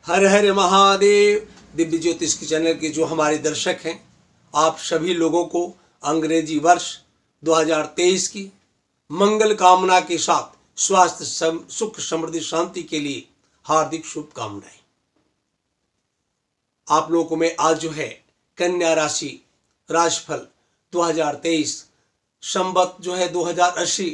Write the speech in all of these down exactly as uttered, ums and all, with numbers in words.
हर हर महादेव। दिव्य ज्योतिष के चैनल के जो हमारे दर्शक हैं, आप सभी लोगों को अंग्रेजी वर्ष दो हज़ार तेईस की मंगल कामना के साथ स्वास्थ्य, सुख, समृद्धि, शांति के लिए हार्दिक शुभकामनाएं। आप लोगों को मैं आज जो है कन्या राशि राशिफल दो हज़ार तेईस संवत जो है दो हज़ार अस्सी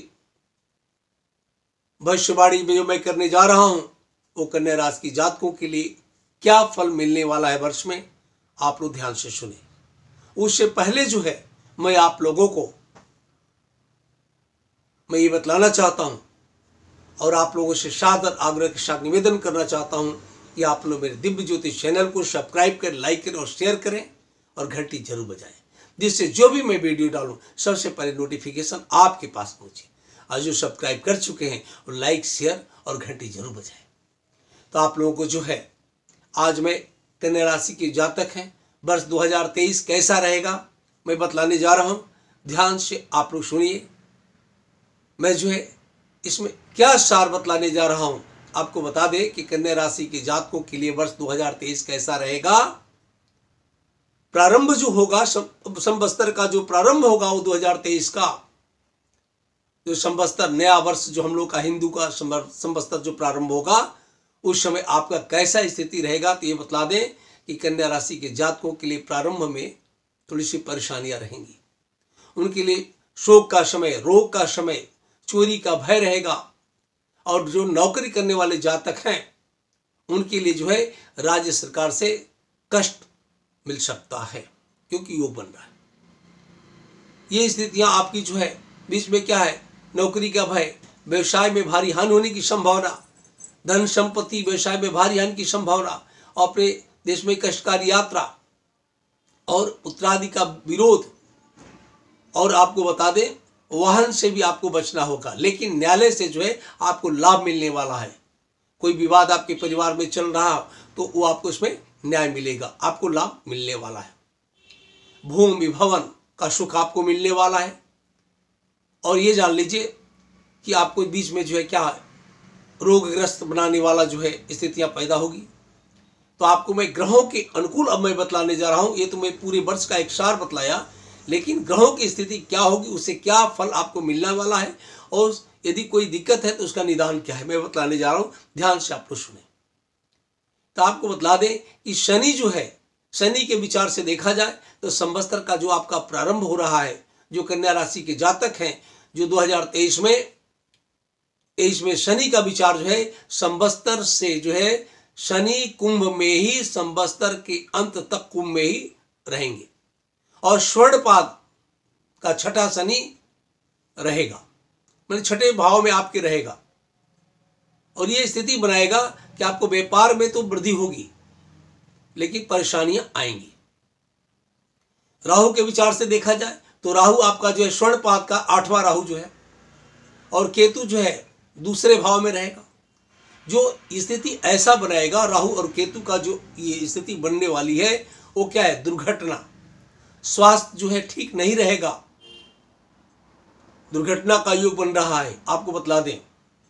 भविष्यवाणी में जो मैं करने जा रहा हूं वो कन्या राशि की जातकों के लिए क्या फल मिलने वाला है वर्ष में, आप लोग ध्यान से सुने। उससे पहले जो है मैं आप लोगों को मैं ये बतलाना चाहता हूं और आप लोगों से सादर आग्रह के साथ निवेदन करना चाहता हूं कि आप लोग मेरे दिव्य ज्योतिष चैनल को सब्सक्राइब करें, लाइक करें और शेयर करें और घंटी जरूर बजाएं, जिससे जो भी मैं वीडियो डालूं सबसे पहले नोटिफिकेशन आपके पास पहुंचे। आज जो सब्सक्राइब कर चुके हैं और लाइक, शेयर और घंटी जरूर बजाएं। तो आप लोगों को जो है आज मैं कन्या राशि के जातक हैं, वर्ष दो हज़ार तेईस कैसा रहेगा मैं बतलाने जा रहा हूं। ध्यान से आप लोग सुनिए। मैं जो है इसमें क्या सार बतलाने जा रहा हूं, आपको बता दें कि कन्या राशि के जातकों के लिए वर्ष दो हज़ार तेईस कैसा रहेगा। प्रारंभ जो होगा संवत्सर का, जो प्रारंभ होगा वो दो हज़ार तेईस का जो संवत्सर नया वर्ष जो हम लोग का हिंदू का संवत्सर जो प्रारंभ होगा उस समय आपका कैसा स्थिति रहेगा। तो ये बतला दें कि कन्या राशि के जातकों के लिए प्रारंभ में थोड़ी सी परेशानियां रहेंगी। उनके लिए शोक का समय, रोग का समय, चोरी का भय रहेगा। और जो नौकरी करने वाले जातक हैं उनके लिए जो है राज्य सरकार से कष्ट मिल सकता है, क्योंकि योग बन रहा है। ये स्थितियां आपकी जो है बीच में क्या है, नौकरी का भय, व्यवसाय में भारी हानि होने की संभावना, धन संपत्ति व्यवसाय में भारी हानि की संभावना, अपने देश में कष्टकारी यात्रा और उत्तरादि का विरोध। और आपको बता दें वाहन से भी आपको बचना होगा, लेकिन न्यायालय से जो है आपको लाभ मिलने वाला है। कोई विवाद आपके परिवार में चल रहा तो वो आपको इसमें न्याय मिलेगा, आपको लाभ मिलने वाला है। भूमि भवन का सुख आपको मिलने वाला है। और ये जान लीजिए कि आपको बीच में जो है क्या है, रोगग्रस्त बनाने वाला जो है स्थितियां पैदा होगी। तो आपको मैं ग्रहों के अनुकूल अब मैं बतलाने जा रहा हूं। ये तो मैं पूरे वर्ष का एक सार बतलाया, लेकिन ग्रहों की स्थिति क्या होगी, उससे क्या फल आपको मिलने वाला है और यदि कोई दिक्कत है तो उसका निदान क्या है मैं बतलाने जा रहा हूं। ध्यान से आप लोग सुने। तो आपको बतला दें कि शनि जो है, शनि के विचार से देखा जाए तो संवत्सर का जो आपका प्रारंभ हो रहा है, जो कन्या राशि के जातक हैं जो दो हज़ार तेईस में तेईस में शनि का विचार जो है संवत्सर से जो है शनि कुंभ में ही संवत्सर के अंत तक कुंभ में ही रहेंगे और स्वर्णपाद का छठा शनि रहेगा, मतलब छठे भाव में आपके रहेगा। और ये स्थिति बनाएगा कि आपको व्यापार में तो वृद्धि होगी लेकिन परेशानियां आएंगी। राहु के विचार से देखा जाए तो राहु आपका जो है स्वर्णपाद का आठवां राहु जो है और केतु जो है दूसरे भाव में रहेगा। जो स्थिति ऐसा बनाएगा राहु और केतु का जो ये स्थिति बनने वाली है वो क्या है, दुर्घटना, स्वास्थ्य जो है ठीक नहीं रहेगा, दुर्घटना का योग बन रहा है। आपको बतला दें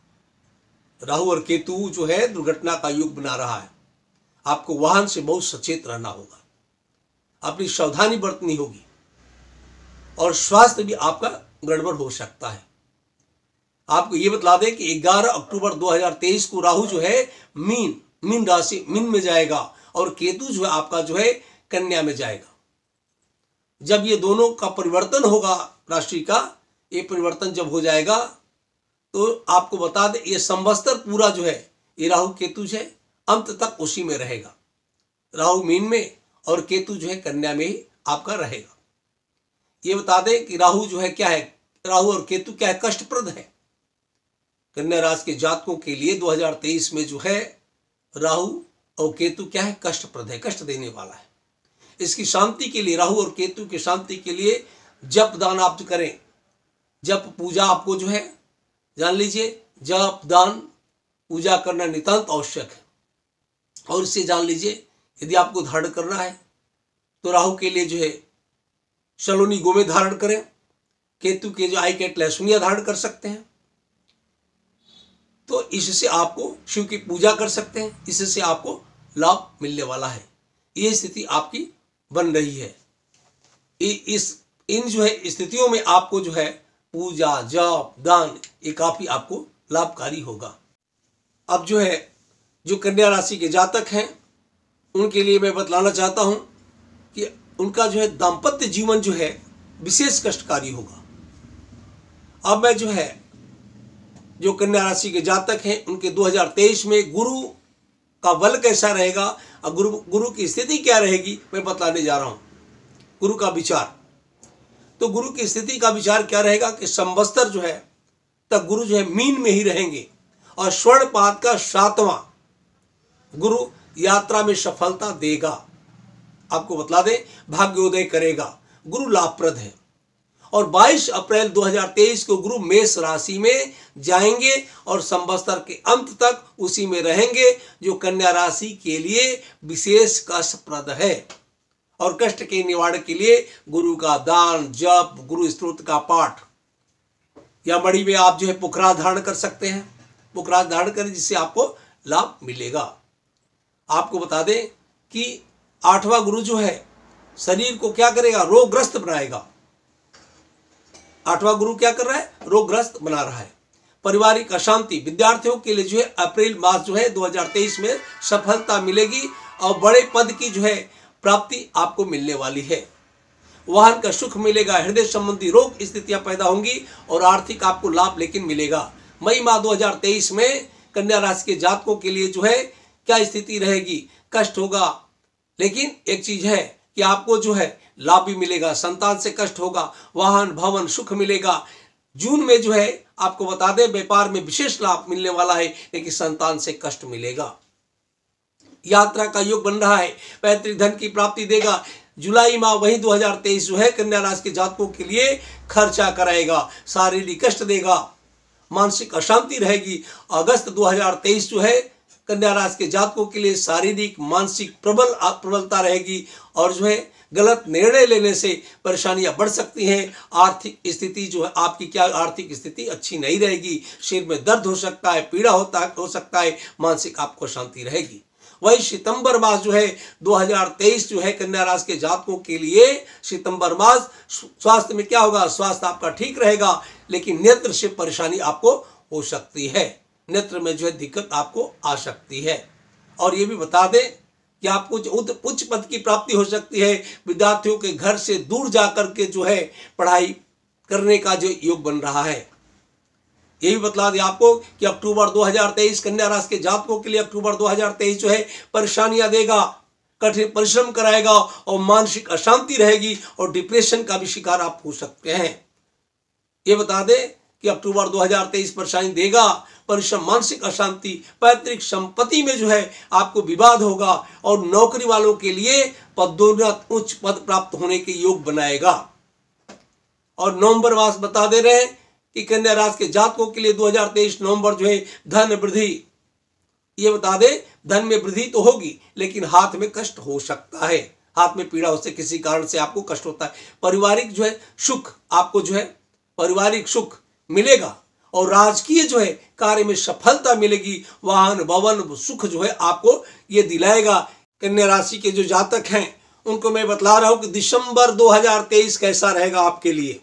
राहु और केतु जो है दुर्घटना का योग बना रहा है। आपको वाहन से बहुत सचेत रहना होगा, अपनी सावधानी बरतनी होगी और स्वास्थ्य भी आपका गड़बड़ हो सकता है। आपको ये बतला दें कि ग्यारह अक्टूबर दो हज़ार तेईस को राहु जो है मीन मीन राशि मीन में जाएगा और केतु जो है आपका जो है कन्या में जाएगा। जब ये दोनों का परिवर्तन होगा राशि का, ये परिवर्तन जब हो जाएगा तो आपको बता दें ये संवत्सर पूरा जो है ये राहु केतु जो है अंत तक उसी में रहेगा। राहु मीन में और केतु जो है कन्या में ही आपका रहेगा। ये बता दें कि राहु जो है क्या है, राहु और केतु क्या है, कष्टप्रद है। कन्या राशि के जातकों के लिए दो हज़ार तेईस में जो है राहु और केतु क्या है, कष्टप्रद है, कष्ट देने वाला है। इसकी शांति के लिए, राहु और केतु की शांति के लिए जप दान आप करें। जप पूजा आपको जो है जान लीजिए, जप दान पूजा करना नितांत आवश्यक है। और इससे जान लीजिए यदि आपको धारण करना है तो राहु के लिए जो है सलोनी गोमेद धारण करें, केतु के जो आई कैट लहसुनिया धारण कर सकते हैं। तो इससे आपको शिव की पूजा कर सकते हैं, इससे आपको लाभ मिलने वाला है। ये स्थिति आपकी बन रही है। इस इन जो है स्थितियों में आपको जो है पूजा, जप, दान ये काफी आपको लाभकारी होगा। अब जो है जो कन्या राशि के जातक हैं उनके लिए मैं बतलाना चाहता हूं कि उनका जो है दाम्पत्य जीवन जो है विशेष कष्टकारी होगा। अब मैं जो है जो कन्या राशि के जातक हैं उनके दो हज़ार तेईस में गुरु का बल कैसा रहेगा और गुरु गुरु की स्थिति क्या रहेगी मैं बतलाने जा रहा हूं। गुरु का विचार, तो गुरु की स्थिति का विचार क्या रहेगा कि संवत्सर जो है तक गुरु जो है मीन में ही रहेंगे और स्वर्णपाद का सातवां गुरु यात्रा में सफलता देगा। आपको बतला दें भाग्योदय करेगा, गुरु लाभप्रद है। और बाईस अप्रैल दो हज़ार तेईस को गुरु मेष राशि में जाएंगे और संवत्सर के अंत तक उसी में रहेंगे, जो कन्या राशि के लिए विशेष कष्टप्रद है। और कष्ट के निवारण के लिए गुरु का दान, जप, गुरु स्तोत्र का पाठ या मणि में आप जो है पुखराज धारण कर सकते हैं। पुखराज धारण करें जिससे आपको लाभ मिलेगा। आपको बता दें कि आठवां गुरु जो है शरीर को क्या करेगा, रोगग्रस्त बनाएगा। आठवां गुरु क्या कर रहा है, रोगग्रस्त बना रहा है। पारिवारिक अशांति, विद्यार्थियों के लिए जो है अप्रैल मास जो है दो हज़ार तेईस में सफलता मिलेगी और बड़े पद की जो है प्राप्ति आपको मिलने वाली है। वाहन का सुख मिलेगा, हृदय संबंधी रोग स्थितियां पैदा होंगी और आर्थिक आपको लाभ लेकिन मिलेगा। मई माह दो हज़ार तेईस में कन्या राशि के जातकों के लिए जो है क्या स्थिति रहेगी, कष्ट होगा, लेकिन एक चीज है कि आपको जो है लाभ भी मिलेगा। संतान से कष्ट होगा, वाहन भवन सुख मिलेगा। जून में जो है आपको बता दें व्यापार में विशेष लाभ मिलने वाला है, लेकिन संतान से कष्ट मिलेगा। यात्रा का योग बन रहा है, पैतृक धन की प्राप्ति देगा। जुलाई माह वही दो हज़ार तेईस जो है कन्या राशि के जातकों के लिए खर्चा कराएगा, शारीरिक कष्ट देगा, मानसिक अशांति रहेगी। अगस्त दो हज़ार तेईस जो है कन्या राशि के जातकों के लिए शारीरिक मानसिक प्रबल प्रबलता रहेगी और जो है गलत निर्णय लेने से परेशानियां बढ़ सकती हैं। आर्थिक स्थिति जो है आपकी क्या आर्थिक स्थिति अच्छी नहीं रहेगी। सिर में दर्द हो सकता है, पीड़ा होता हो सकता है, मानसिक आपको शांति रहेगी। वही सितंबर मास जो है दो हज़ार तेईस जो है कन्या राशि के जातकों के लिए सितंबर मास स्वास्थ्य में क्या होगा, स्वास्थ्य आपका ठीक रहेगा, लेकिन नेत्र से परेशानी आपको हो सकती है। नेत्र में जो है दिक्कत आपको आ सकती है। और ये भी बता दें कि आपको उच्च पद की प्राप्ति हो सकती है। विद्यार्थियों के घर से दूर जाकर के जो है पढ़ाई करने का जो योग बन रहा है। ये भी बतला दें आपको कि अक्टूबर दो हज़ार तेईस कन्या राशि के जातकों के लिए अक्टूबर दो हज़ार तेईस जो है परेशानियां देगा, कठिन परिश्रम कराएगा और मानसिक अशांति रहेगी और डिप्रेशन का भी शिकार आप हो सकते हैं। ये बता दें कि अक्टूबर दो हज़ार तेईस परेशानी देगा, परिश्रम, मानसिक अशांति, पैतृक संपत्ति में जो है आपको विवाद होगा और नौकरी वालों के लिए पदोन्नत उच्च पद प्राप्त होने के योग बनाएगा। और नवंबर मास बता दे रहे हैं कि कन्या राशि के जातकों के लिए दो हज़ार तेईस नवंबर जो है धन वृद्धि, ये बता दे धन में वृद्धि तो होगी लेकिन हाथ में कष्ट हो सकता है, हाथ में पीड़ा हो सकती है, किसी कारण से आपको कष्ट होता है। पारिवारिक जो है सुख आपको जो है पारिवारिक सुख मिलेगा और राजकीय जो है कार्य में सफलता मिलेगी। वाहन भवन सुख जो है आपको ये दिलाएगा। कन्या राशि के जो जातक हैं उनको मैं बतला रहा हूं कि दिसंबर दो हज़ार तेईस कैसा रहेगा आपके लिए।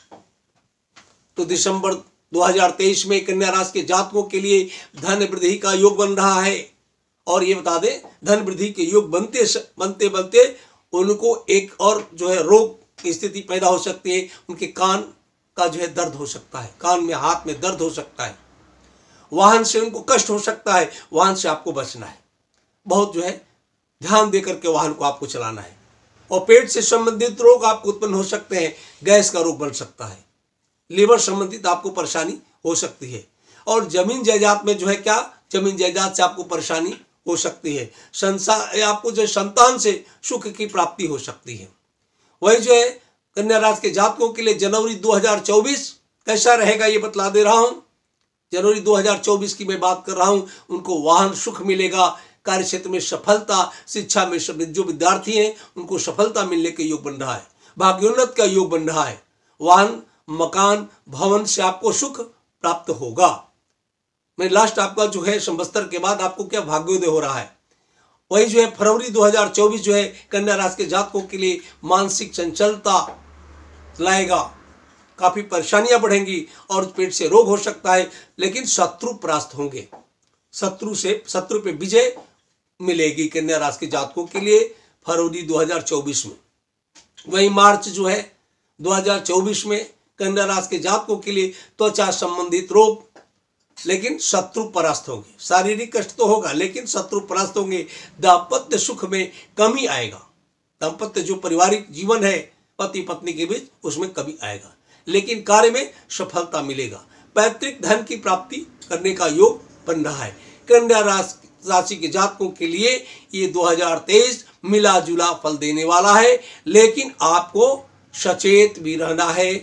तो दिसंबर दो हज़ार तेईस में कन्या राशि के जातकों के लिए धन वृद्धि का योग बन रहा है। और ये बता दें धन वृद्धि के योग बनते बनते बनते उनको एक और जो है रोग की स्थिति पैदा हो सकती है। उनके कान का जो है दर्द हो सकता है, कान में हाथ में दर्द हो सकता है। वाहन से उनको कष्ट हो सकता है, वाहन से आपको बचना है। बहुत जो है ध्यान देकर के वाहन को आपको चलाना है। और पेट से संबंधित रोग आपको उत्पन्न हो सकते हैं, गैस का रोग बन सकता है, लीवर संबंधित आपको परेशानी हो सकती है। और जमीन जायदाद में जो है क्या जमीन जायदाद से आपको परेशानी हो सकती है। संसार आपको जो संतान से सुख की प्राप्ति हो सकती है। वही जो है कन्या राशि के जातकों के लिए जनवरी दो हज़ार चौबीस कैसा रहेगा ये बतला दे रहा हूं। जनवरी दो हज़ार चौबीस की मैं बात कर रहा हूं। उनको वाहन सुख मिलेगा, कार्य क्षेत्र में सफलता, शिक्षा में जो विद्यार्थी हैं उनको सफलता मिलने के योग बन रहा है। भाग्योन्नत का योग बन रहा है। वाहन मकान भवन से आपको सुख प्राप्त होगा। मैं लास्ट आपका जो है संवत्सर के बाद आपको क्या भाग्योदय हो रहा है। वही जो है फरवरी दो हज़ार चौबीस जो है कन्या राशि के जातकों के लिए मानसिक चंचलता लाएगा, काफी परेशानियां बढ़ेंगी और पेट से रोग हो सकता है, लेकिन शत्रु परास्त होंगे, शत्रु से शत्रु पे विजय मिलेगी कन्या राशि के जातकों के लिए फरवरी दो हज़ार चौबीस में। वही मार्च जो है दो हज़ार चौबीस में कन्या राशि के जातकों के लिए त्वचा संबंधित रोग, लेकिन शत्रु परास्त होंगे। शारीरिक कष्ट तो होगा लेकिन शत्रु परास्त होंगे। दाम्पत्य सुख में कमी आएगा, दाम्पत्य जो पारिवारिक जीवन है पति पत्नी के बीच उसमें कमी आएगा, लेकिन कार्य में सफलता मिलेगा। पैतृक धन की प्राप्ति करने का योग बन रहा है। कन्या राशि के जातकों के लिए ये दो हज़ार तेईस मिला जुला फल देने वाला है, लेकिन आपको सचेत भी रहना है।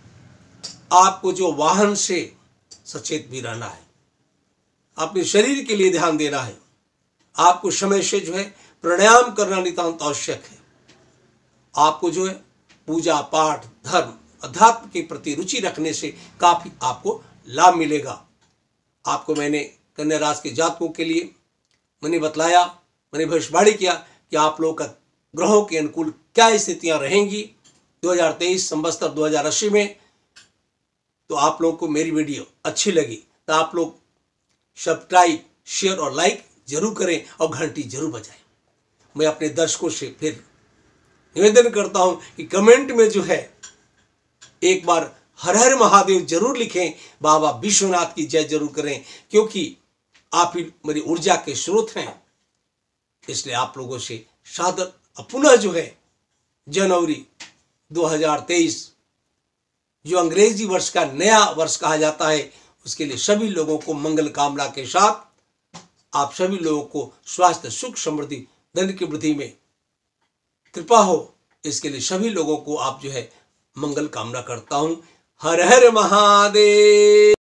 आपको जो वाहन से सचेत भी रहना है, अपने शरीर के लिए ध्यान देना है। आपको समय से जो है प्राणायाम करना नितांत आवश्यक है। आपको जो है पूजा पाठ धर्म अध्यात्म के प्रति रुचि रखने से काफी आपको लाभ मिलेगा। आपको मैंने कन्या राशि के जातकों के लिए मैंने बतलाया, मैंने भविष्यवाणी किया कि आप लोगों का ग्रहों के अनुकूल क्या स्थितियां रहेंगी दो हज़ार तेईस संवत्सर दो हज़ार अस्सी में। तो आप लोगों को मेरी वीडियो अच्छी लगी तो आप लोग सब्सक्राइब शेयर और लाइक जरूर करें और घंटी जरूर बजाएं। मैं अपने दर्शकों से फिर निवेदन करता हूं कि कमेंट में जो है एक बार हर हर महादेव जरूर लिखें, बाबा विश्वनाथ की जय जरूर करें, क्योंकि आप ही मेरी ऊर्जा के स्रोत हैं। इसलिए आप लोगों से सादर पुनः जो है जनवरी दो हज़ार तेईस जो अंग्रेजी वर्ष का नया वर्ष कहा जाता है, उसके लिए सभी लोगों को मंगल कामना के साथ आप सभी लोगों को स्वास्थ्य सुख समृद्धि धन की वृद्धि में कृपा हो, इसके लिए सभी लोगों को आप जो है मंगल कामना करता हूं। हर हर महादेव।